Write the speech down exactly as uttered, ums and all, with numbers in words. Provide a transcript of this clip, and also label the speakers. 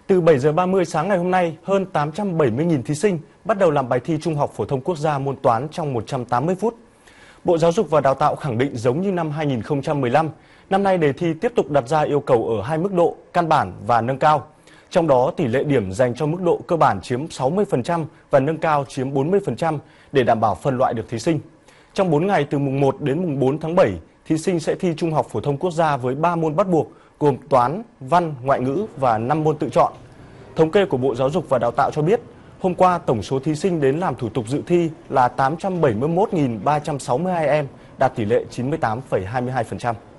Speaker 1: Từ bảy giờ ba mươi sáng ngày hôm nay, hơn tám trăm bảy mươi nghìn thí sinh bắt đầu làm bài thi Trung học phổ thông quốc gia môn toán trong một trăm tám mươi phút. Bộ Giáo dục và Đào tạo khẳng định giống như năm hai nghìn không trăm mười lăm, năm nay đề thi tiếp tục đặt ra yêu cầu ở hai mức độ căn bản và nâng cao. Trong đó, tỷ lệ điểm dành cho mức độ cơ bản chiếm sáu mươi phần trăm và nâng cao chiếm bốn mươi phần trăm để đảm bảo phân loại được thí sinh. Trong bốn ngày từ mùng một đến mùng bốn tháng bảy, thí sinh sẽ thi Trung học phổ thông quốc gia với ba môn bắt buộc gồm toán, văn, ngoại ngữ và năm môn tự chọn. Thống kê của Bộ Giáo dục và Đào tạo cho biết, hôm qua tổng số thí sinh đến làm thủ tục dự thi là tám trăm bảy mươi mốt nghìn ba trăm sáu mươi hai em, đạt tỷ lệ chín mươi tám phẩy hai mươi hai phần trăm.